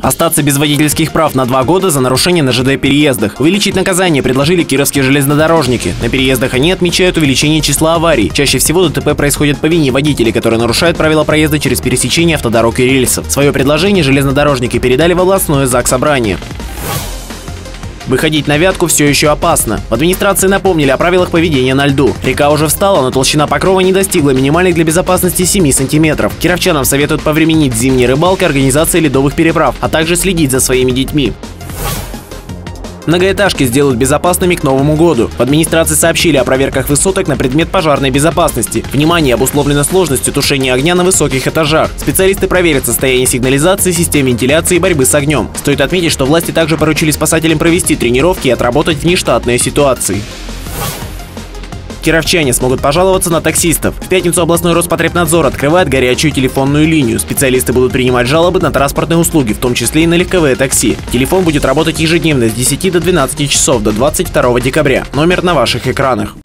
Остаться без водительских прав на 2 года за нарушение на ЖД-переездах. Увеличить наказание предложили кировские железнодорожники. На переездах они отмечают увеличение числа аварий. Чаще всего ДТП происходит по вине водителей, которые нарушают правила проезда через пересечение автодорог и рельсов. Свое предложение железнодорожники передали в областное заксобрание. Выходить на Вятку все еще опасно. В администрации напомнили о правилах поведения на льду. Река уже встала, но толщина покрова не достигла минимальных для безопасности 7 сантиметров. Кировчанам советуют повременить с зимней рыбалкой, организацией ледовых переправ, а также следить за своими детьми. Многоэтажки сделают безопасными к Новому году. В администрации сообщили о проверках высоток на предмет пожарной безопасности. Внимание обусловлено сложностью тушения огня на высоких этажах. Специалисты проверят состояние сигнализации, систем вентиляции и борьбы с огнем. Стоит отметить, что власти также поручили спасателям провести тренировки и отработать внештатные ситуации. Кировчане смогут пожаловаться на таксистов. В пятницу областной Роспотребнадзор открывает горячую телефонную линию. Специалисты будут принимать жалобы на транспортные услуги, в том числе и на легковые такси. Телефон будет работать ежедневно с 10 до 12 часов до 22 декабря. Номер на ваших экранах.